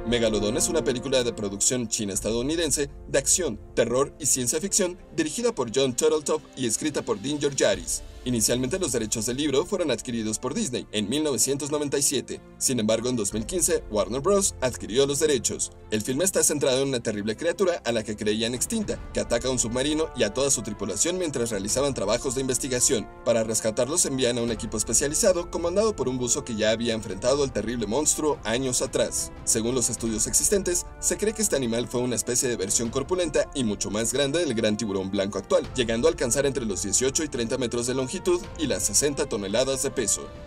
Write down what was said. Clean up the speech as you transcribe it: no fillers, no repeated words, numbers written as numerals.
Megalodon es una película de producción china-estadounidense de acción, terror y ciencia ficción dirigida por John Turteltaub y escrita por Dean Georgaris. Inicialmente los derechos del libro fueron adquiridos por Disney en 1997. Sin embargo, en 2015, Warner Bros. Adquirió los derechos. El filme está centrado en una terrible criatura a la que creían extinta, que ataca a un submarino y a toda su tripulación mientras realizaban trabajos de investigación. Para rescatarlos envían a un equipo especializado comandado por un buzo que ya había enfrentado al terrible monstruo años atrás. Según los estudios existentes, se cree que este animal fue una especie de versión corpulenta y mucho más grande del gran tiburón blanco actual, llegando a alcanzar entre los 18 y 30 metros de longitud y las 60 toneladas de peso.